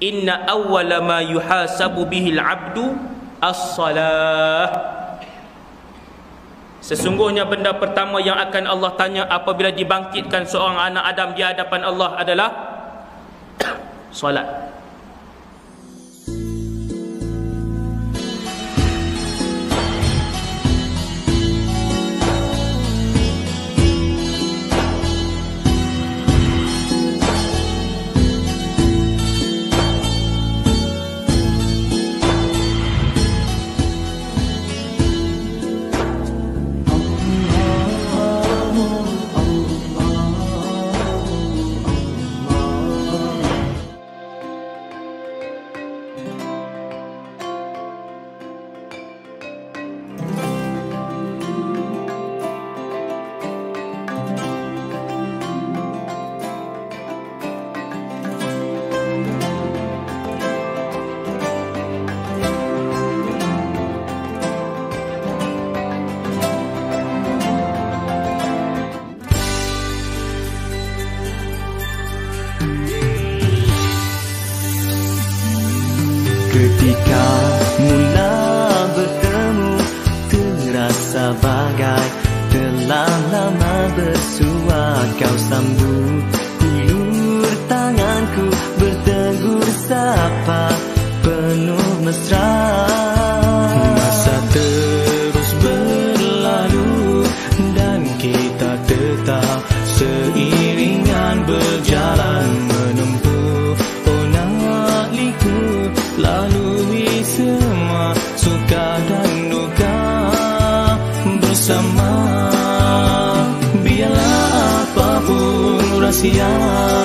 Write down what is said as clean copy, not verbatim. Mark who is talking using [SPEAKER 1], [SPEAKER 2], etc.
[SPEAKER 1] inna awwala ma yuhasabu bihil abdu as-salah. Sesungguhnya benda pertama yang akan Allah tanya apabila dibangkitkan seorang anak Adam di hadapan Allah adalah solat.
[SPEAKER 2] Ketika mula bertemu, terasa bagai telah lama bersua. Kau sambut hulur tanganku, bertegur sapa penuh mesra. Masa terus berlalu dan kita tetap seiringan berjalan menempuh onak liku, lalui semua suka dan duka bersama. Biarlah apapun rahsia